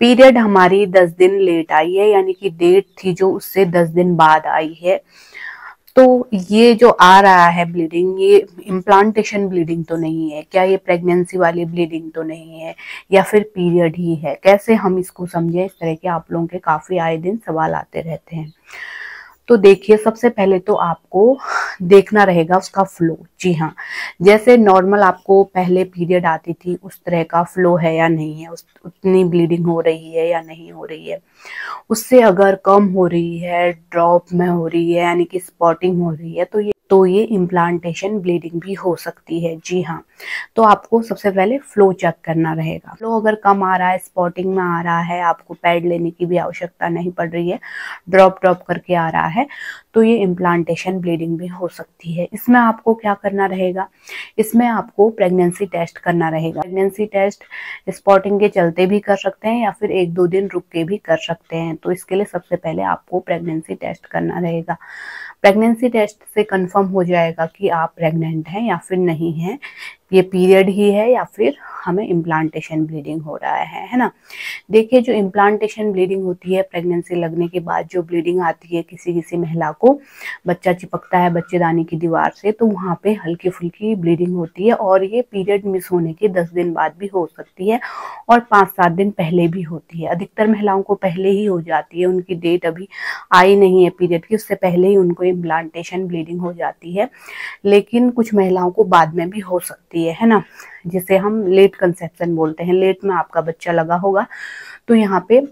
Period हमारी 10 दिन late आई है, यानी कि डेट थी जो उससे 10 दिन बाद आई है। तो ये जो आ रहा है ब्लीडिंग, ये इम्प्लांटेशन ब्लीडिंग तो नहीं है क्या? ये प्रेगनेंसी वाली ब्लीडिंग तो नहीं है, या फिर पीरियड ही है? कैसे हम इसको समझें? इस तरह के आप लोगों के काफी आए दिन सवाल आते रहते हैं। तो देखिए, सबसे पहले तो आपको देखना रहेगा उसका फ्लो। जी हाँ, जैसे नॉर्मल आपको पहले पीरियड आती थी उस तरह का फ्लो है या नहीं है, उतनी ब्लीडिंग हो रही है या नहीं हो रही है। उससे अगर कम हो रही है, ड्रॉप में हो रही है, यानी कि स्पॉटिंग हो रही है, तो ये इम्प्लांटेशन ब्लीडिंग भी हो सकती है। जी हाँ, तो आपको सबसे पहले फ्लो चेक करना रहेगा। फ्लो अगर कम आ रहा है, स्पॉटिंग में आ रहा है, आपको पैड लेने की भी आवश्यकता नहीं पड़ रही है, ड्रॉप ड्रॉप करके आ रहा है, तो ये इम्प्लांटेशन ब्लीडिंग भी हो सकती है। इसमें आपको क्या करना रहेगा? इसमें आपको प्रेगनेंसी टेस्ट करना रहेगा। प्रेगनेंसी टेस्ट स्पॉटिंग के चलते भी कर सकते हैं या फिर 1-2 दिन रुक के भी कर सकते हैं। तो इसके लिए सबसे पहले आपको प्रेगनेंसी टेस्ट करना रहेगा। प्रेगनेंसी टेस्ट से कंफर्म हो जाएगा कि आप प्रेग्नेंट हैं या फिर नहीं हैं, ये पीरियड ही है या फिर हमें इम्प्लांटेशन ब्लीडिंग हो रहा है ना। देखिए, जो इम्प्लांटेशन ब्लीडिंग होती है, प्रेगनेंसी लगने के बाद जो ब्लीडिंग आती है, किसी किसी महिला को बच्चा चिपकता है बच्चेदानी की दीवार से, तो वहाँ पे हल्की फुल्की ब्लीडिंग होती है, और ये पीरियड मिस होने के 10 दिन बाद भी हो सकती है और 5-7 दिन पहले भी होती है। अधिकतर महिलाओं को पहले ही हो जाती है, उनकी डेट अभी आई नहीं है पीरियड की, उससे पहले ही उनको इम्प्लांटेशन ब्लीडिंग हो जाती है। लेकिन कुछ महिलाओं को बाद में भी हो सकती है ना, जिसे हम लेट कंसेप्शन बोलते हैं। लेट में आपका बच्चा लगा होगा, तो यहाँ पे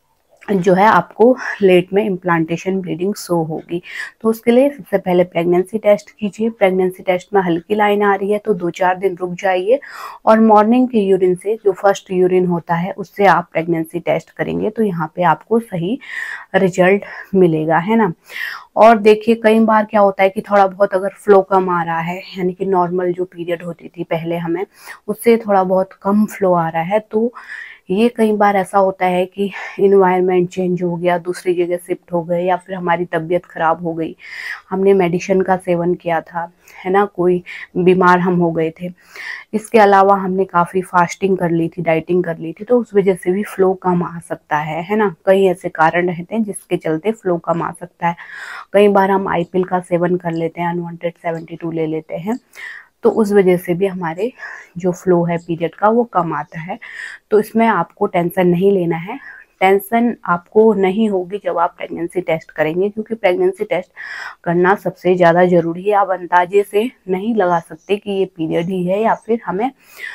जो है आपको लेट में इम्प्लांटेशन ब्लीडिंग शो होगी। तो उसके लिए सबसे पहले प्रेगनेंसी टेस्ट कीजिए। प्रेगनेंसी टेस्ट में हल्की लाइन आ रही है तो 2-4 दिन रुक जाइए, और मॉर्निंग के यूरिन से, जो फर्स्ट यूरिन होता है, उससे आप प्रेगनेंसी टेस्ट करेंगे तो यहाँ पे आपको सही रिजल्ट मिलेगा, है ना। और देखिए, कई बार क्या होता है कि थोड़ा बहुत अगर फ्लो कम आ रहा है, यानी कि नॉर्मल जो पीरियड होती थी पहले हमें, उससे थोड़ा बहुत कम फ्लो आ रहा है, तो ये कई बार ऐसा होता है कि इन्वायरमेंट चेंज हो गया, दूसरी जगह शिफ्ट हो गए, या फिर हमारी तबीयत खराब हो गई, हमने मेडिसिन का सेवन किया था, है ना, कोई बीमार हम हो गए थे। इसके अलावा हमने काफ़ी फास्टिंग कर ली थी, डाइटिंग कर ली थी, तो उस वजह से भी फ्लो कम आ सकता है ना। कई ऐसे कारण रहते हैं जिसके चलते फ्लो कम आ सकता है। कई बार हम आईपिल का सेवन कर लेते हैं, अनवांटेड 72 ले लेते हैं, तो उस वजह से भी हमारे जो फ्लो है पीरियड का वो कम आता है। तो इसमें आपको टेंशन नहीं लेना है। टेंशन आपको नहीं होगी जब आप प्रेगनेंसी टेस्ट करेंगे, क्योंकि प्रेगनेंसी टेस्ट करना सबसे ज़्यादा ज़रूरी है। आप अंदाजे से नहीं लगा सकते कि ये पीरियड ही है या फिर हमें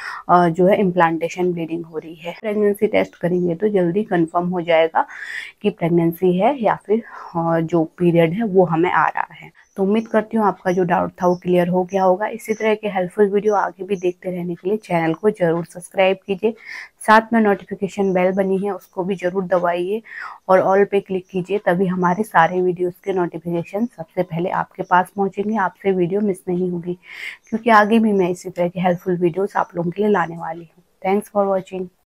जो है इम्प्लांटेशन ब्लीडिंग हो रही है। प्रेगनेंसी टेस्ट करेंगे तो जल्दी कंफर्म हो जाएगा कि प्रेगनेंसी है या फिर जो पीरियड है वो हमें आ रहा है। तो उम्मीद करती हूँ आपका जो डाउट था वो क्लियर हो गया होगा। इसी तरह के हेल्पफुल वीडियो आगे भी देखते रहने के लिए चैनल को जरूर सब्सक्राइब कीजिए। साथ में नोटिफिकेशन बेल बनी है, उसको भी जरूर दबाइए और ऑल पे क्लिक कीजिए, तभी हमारे सारे वीडियोस के नोटिफिकेशन सबसे पहले आपके पास पहुंचेंगे, आपसे वीडियो मिस नहीं होगी, क्योंकि आगे भी मैं इसी तरह के हेल्पफुल वीडियोस आप लोगों के लिए लाने वाली हूँ। Thanks for watching.